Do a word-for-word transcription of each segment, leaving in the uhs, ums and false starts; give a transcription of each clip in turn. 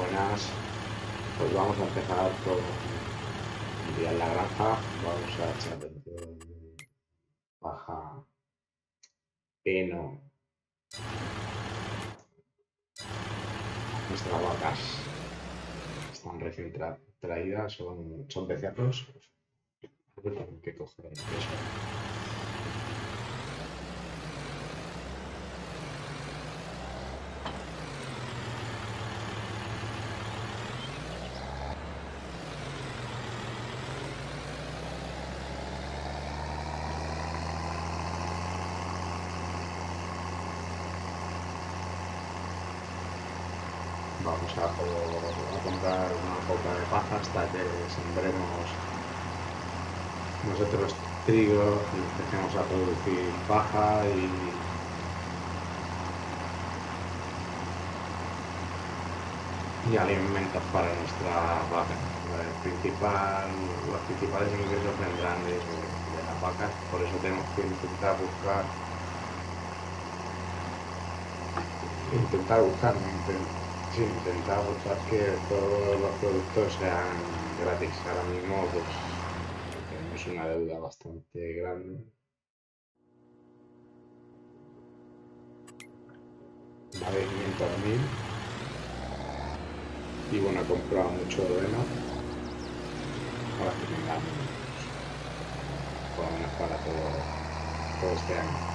buenas. Pues vamos a empezar con un día en la granja. Vamos a echar dentro de paja, heno, nuestras vacas. Están recién tra traídas, son, son becerros. Tengo que coger eso. Vamos a, a comprar una poca de paja hasta que sembremos nosotros trigo y empecemos a producir paja y, y alimentos para nuestra vaca. El principal, los principales ingresos vendrán de, de las vacas, por eso tenemos que intentar buscar intentar buscar, ¿no? Intent, sí, intentar buscar que todos los productos sean gratis. Ahora mismo pues tenemos una deuda bastante grande. Vale, quinientos mil. Y bueno, he comprado mucho heno para que tengamos por lo menos para todo, todo este año.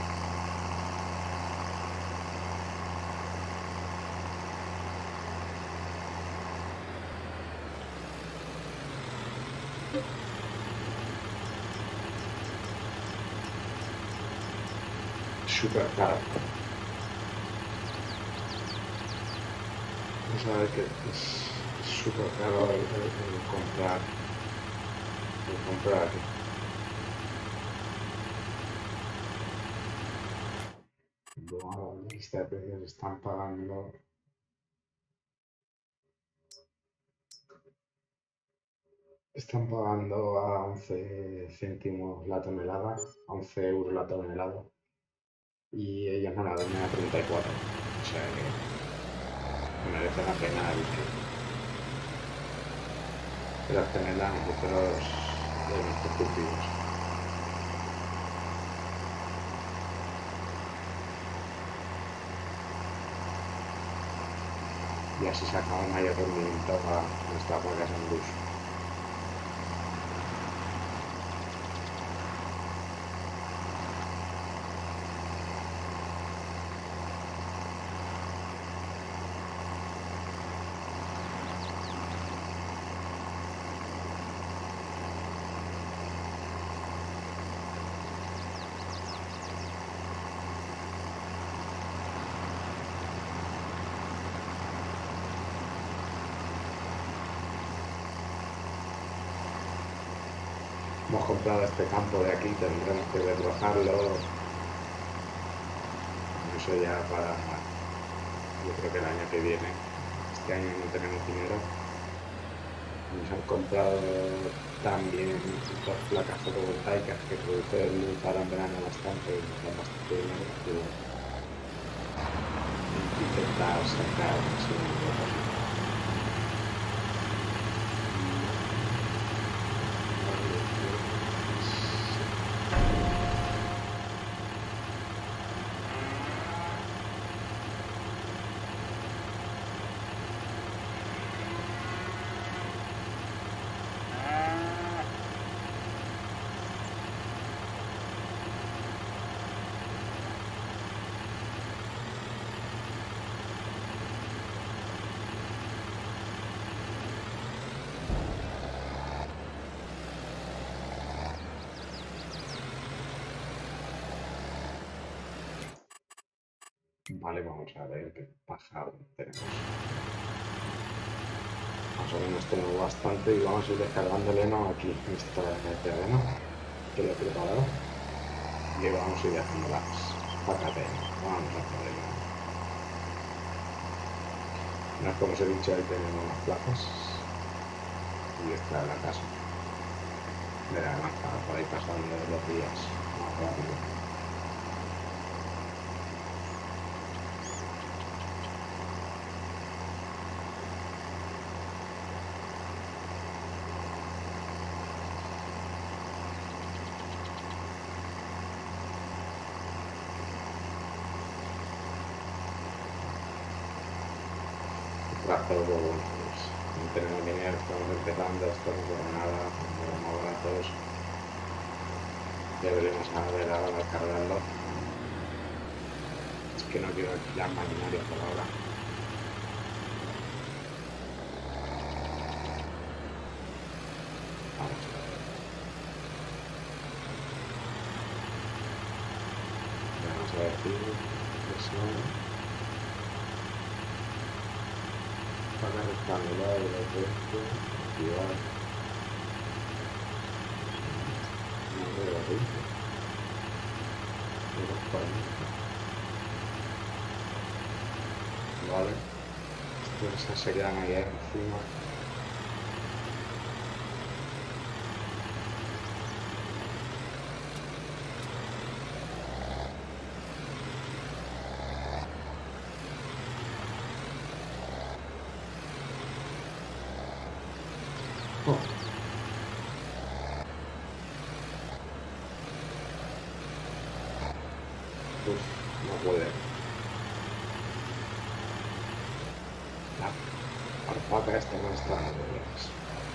Súper caro. Vamos a ver que es súper caro el, el, el comprar el comprar aquí. Bueno, la lista de precios están pagando están pagando a once céntimos la tonelada, once euros la tonelada, y ellos no la venden a treinta y cuatro. O sea que merece la pena el que, que las tenerlas nosotros de nuestros cultivos. Y así sacamos mayor rendimiento a nuestras vacas en luz. Hemos comprado este campo de aquí, tendremos que destrozarlo. Eso ya para, yo creo que el año que viene. Este año no tenemos dinero. Nos han comprado también dos placas fotovoltaicas que producen luz para en verano bastante, y nos dan bastante dinero. Pero intentar sacar más dinero posible. Vale, vamos a ver qué paja tenemos. Más o menos tenemos bastante y vamos a ir descargando el heno aquí en este terreno que lo he preparado. Y vamos a ir haciendo las vacas de heno. Vamos a hacer heno. Una vez como os he dicho, ahí tenemos las plazas. Y esta es la casa de la granja para ir pasando los días más rápido. Trazos, pues bueno, pues no tenemos dinero, estamos empezando, esto no por nada, como brazos, deberíamos haber ahora cargarlo. Es que no quiero alquilar maquinaria por ahora. Vamos a ver. Vamos a decir eso. Para rectangular el efecto, activar. No veo veinte. cuarenta. Vale. Estos se quedan ahí encima. Oh. Uf, no puede. La alpaca esta no está en problemas.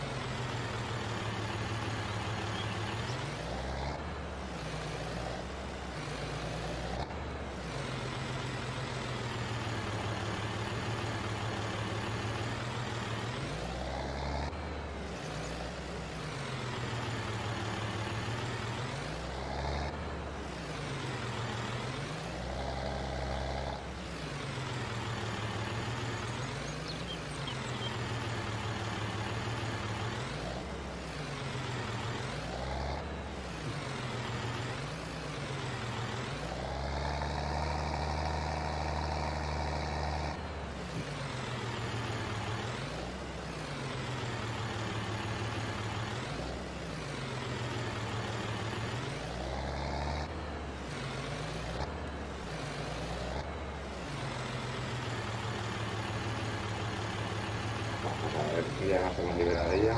Vamos a ver si ya nos hemos liberado de ella.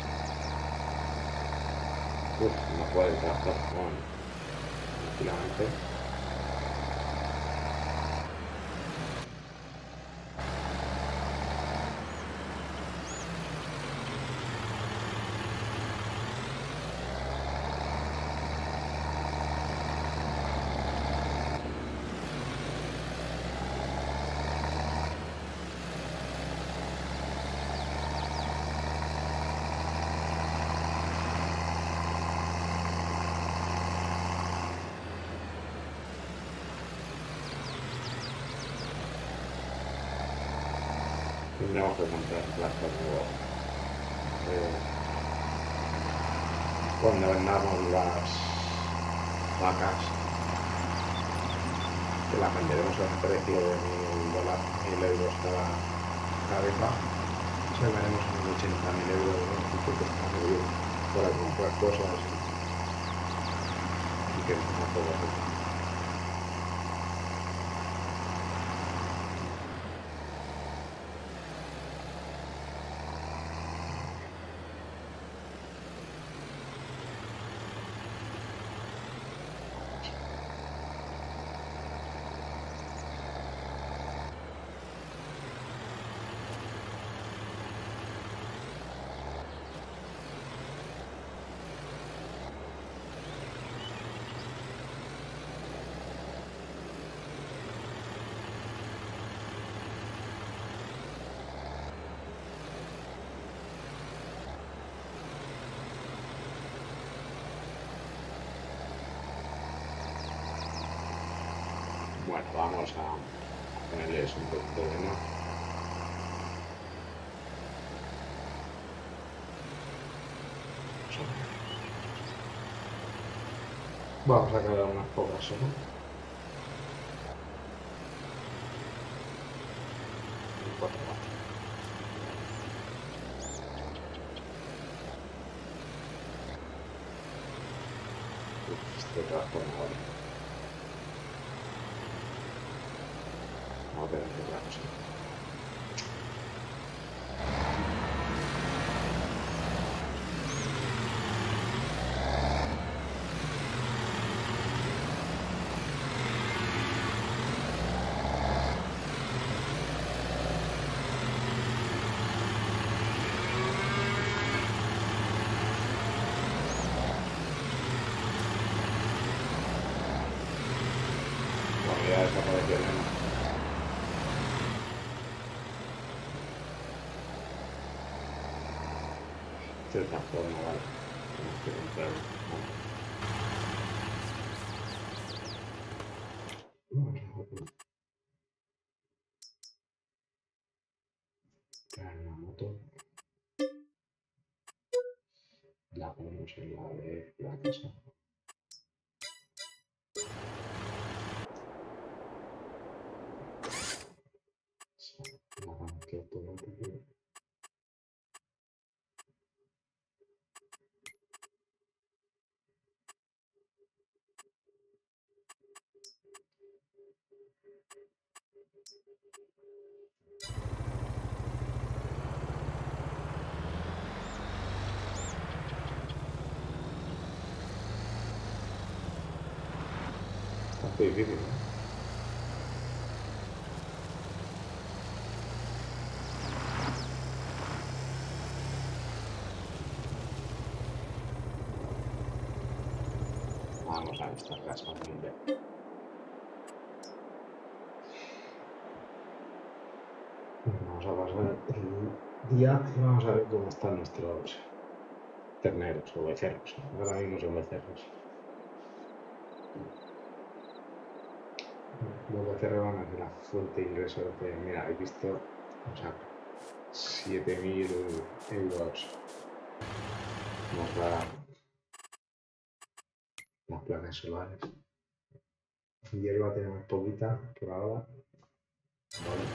Uf, no puede el tractor, bueno, tranquilamente. Tendremos que comprar tractor nuevo. Eh, cuando vendamos las vacas, que las venderemos a un precio de mil dólares, mil euros cada cabeza, sacaremos unos ochenta mil euros, ¿no? Porque está muy bien para comprar cosas y que no todo eso. Bueno, vamos a ponerles un poquito de más. Vamos a quedar unas pocas solo. Cuatro, cuatro. Uf, este transformador. Vamos a ver otra cosa. cierta forma, vale. Tenemos que comprarlo. Vale. Traer una moto. La ponemos en la de la casa. La banqueta automática. Está difícil, ¿no? Vamos a estas casas, hombre. Vamos a pasar el día y vamos a ver cómo están nuestros terneros o becerros. Ahora mismo son becerros. Los becerros van a ser la fuente de ingreso de, mira, habéis visto, o sea, siete mil euros nos da las placas solares. Hierba tenemos poquita por ahora. Vale.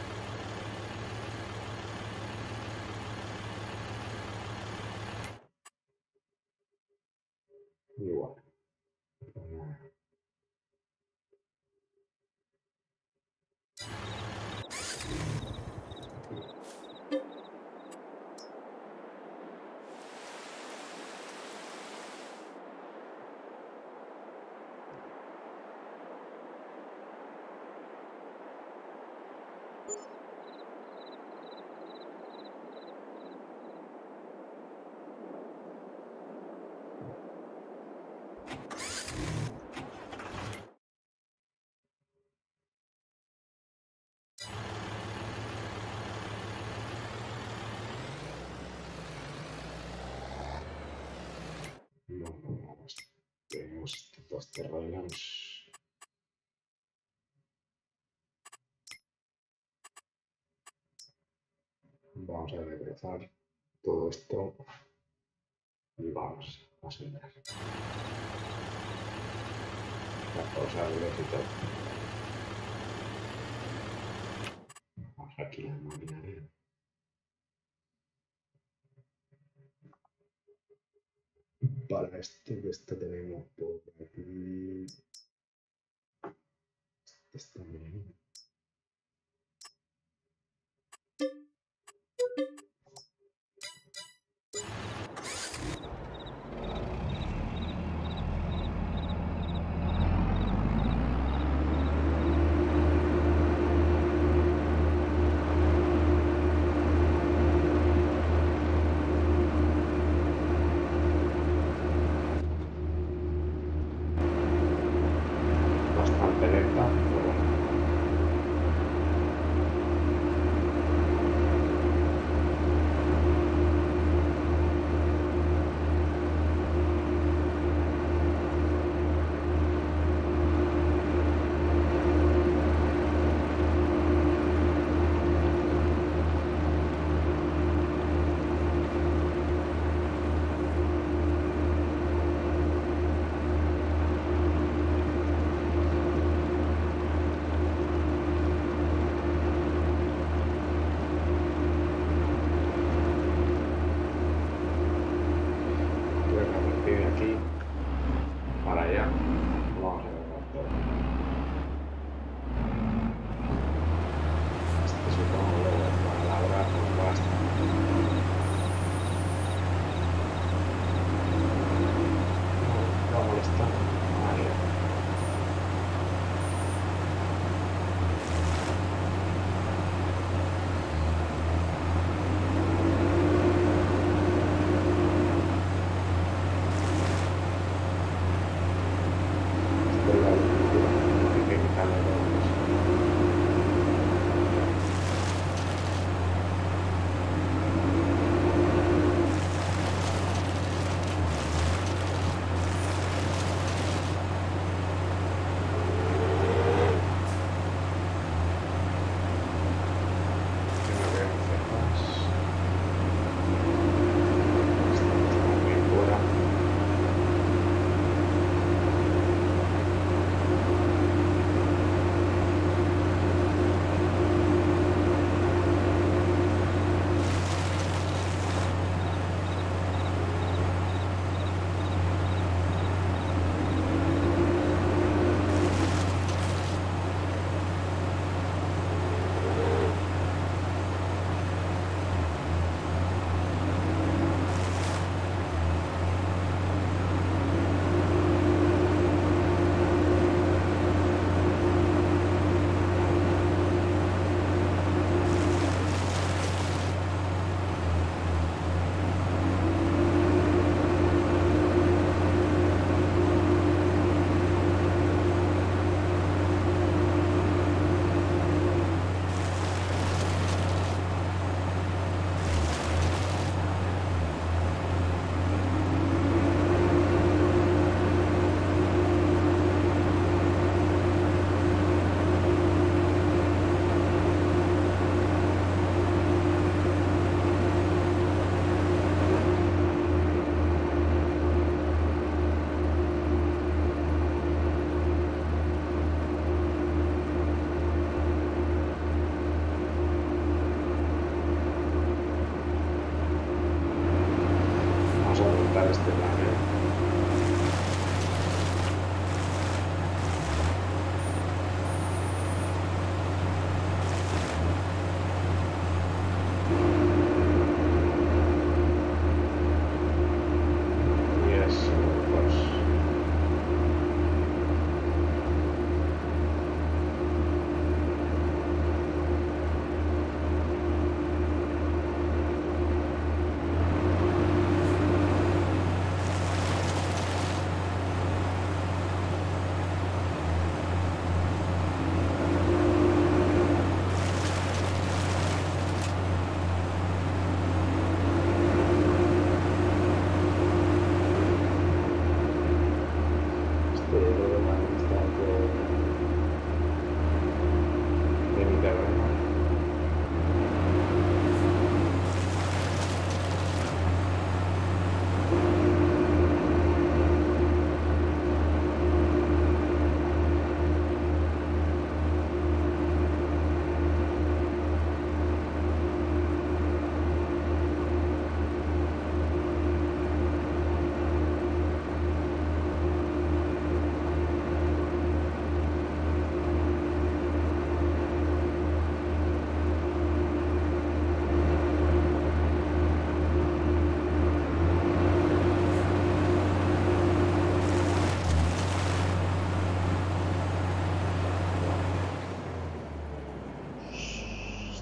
Igual. Pues nada. No, no, no. Tenemos estos dos terrenos. Vamos a regresar todo esto y vamos a sembrar. Las cosas y todo. Vamos aquí a la maquinaria. Para esto, esto tenemos por aquí. Esto también. Bastante lenta, pero bueno.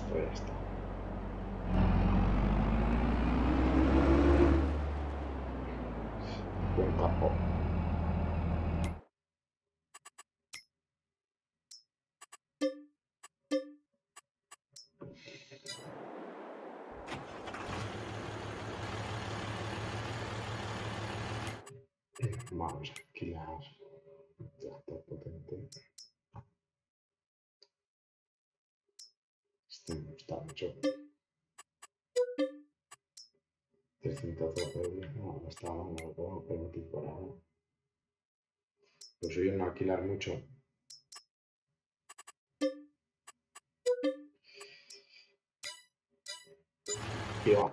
Pues ya está. Buen campo. Vamos a alquilar tractor potente. Este me gusta mucho. trescientos doce, no, no está mal, no lo puedo permitir por ahora. Lo suyo no alquilar mucho. Y va.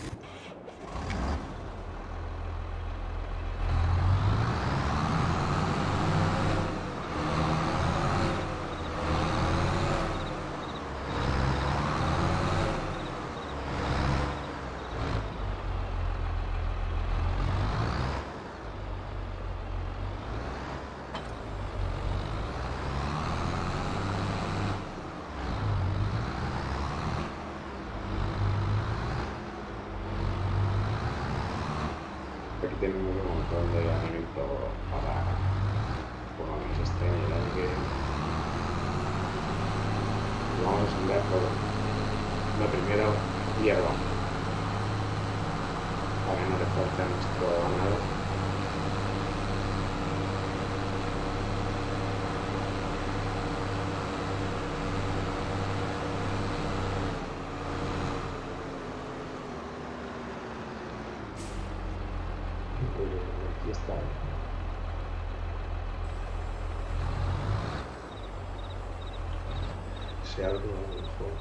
Aquí tenemos un montón de alimento para por lo menos este nivel que vamos a sembrar todo. Lo primero, hierba para que no le falte a nuestro ganado. Aquí está. Si algo mejor.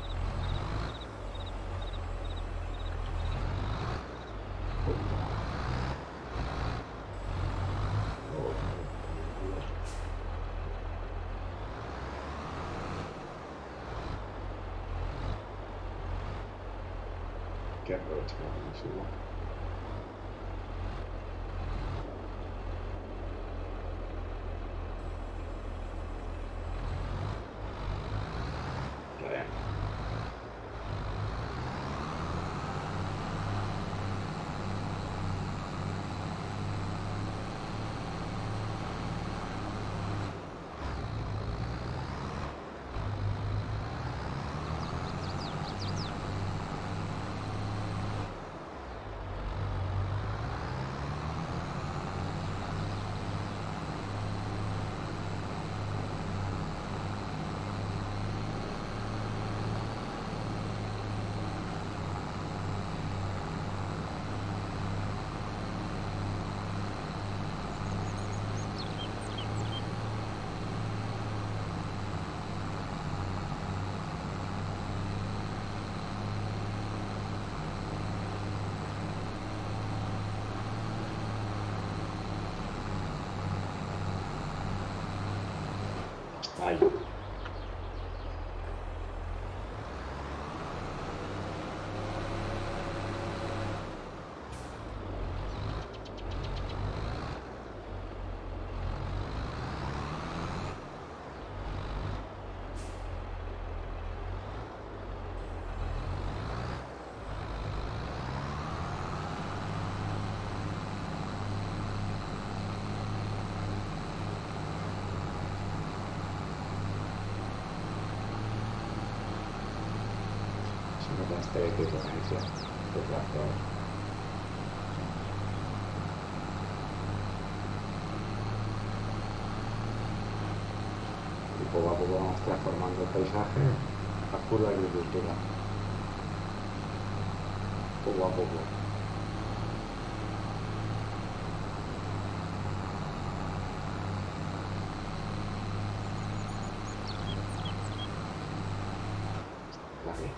Que aprovechamos igual. Ahí. Este de potencia, este tractor. Y poco a poco vamos transformando el paisaje a pura agricultura. Poco a poco. Vale.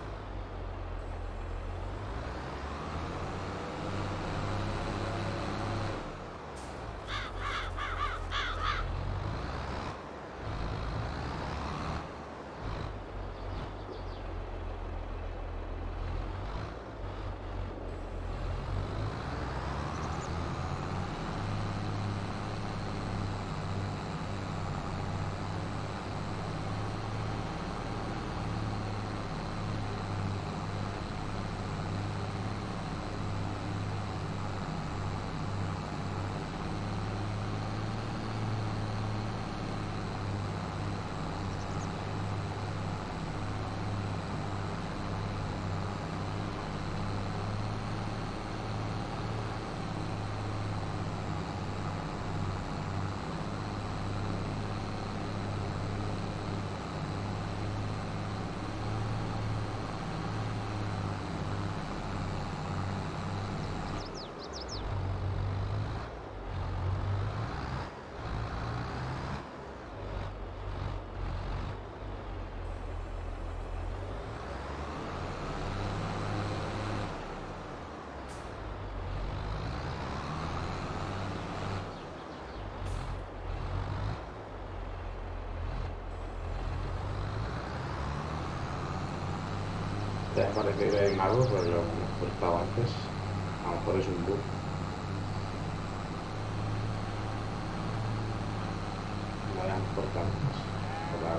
te ha parecido el mago, pues lo que hemos cortado antes. A lo mejor es un bug. No lo habíamos cortado antes. Por la...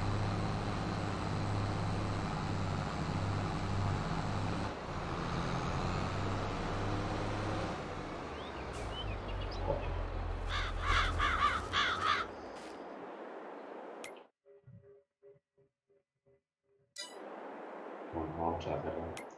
Joder. Bueno, vamos a hacerlo.